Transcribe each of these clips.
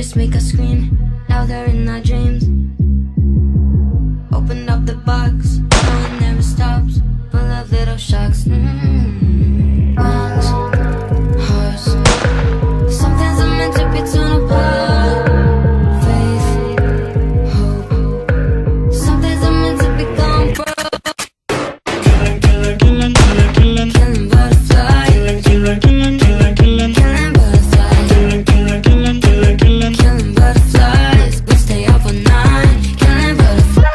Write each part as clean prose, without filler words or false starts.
just make us scream louder in our dreams. Open up the box, no it never stops, full of little shocks. Lungs, hearts, sometimes I'm meant to be torn apart. Faith, hope, sometimes I'm meant to become broke. Killing butterfly, killing butterfly, killing butterflies. We stay up all night, killing butterflies.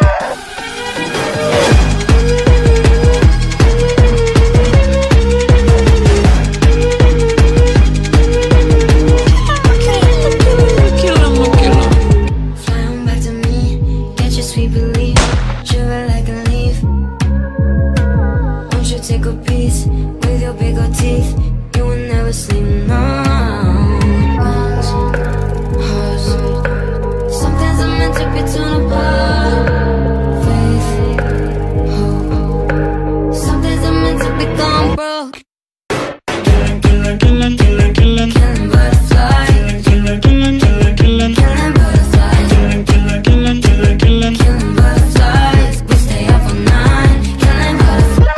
Fly on back to me, get your sweet belief, shiver like a leaf. Won't you take a piece with your big old teeth? You will never sleep, no. Lungs, hearts, sometimes I'm meant to be torn apart. Faith, hope, sometimes I'm meant to become broke. Killing butterfly, killing butterfly, killing butterflies. We stay up all night, killing butterflies.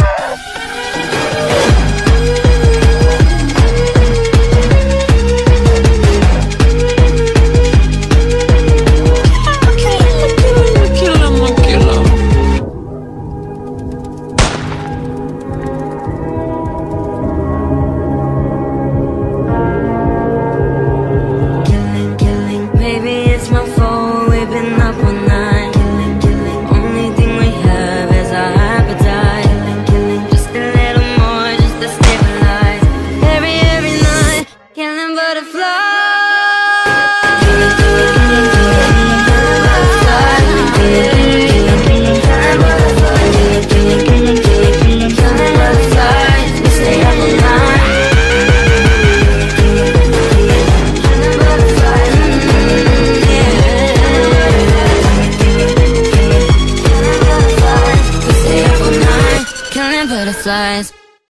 Killing, maybe it's my fault. We've been up all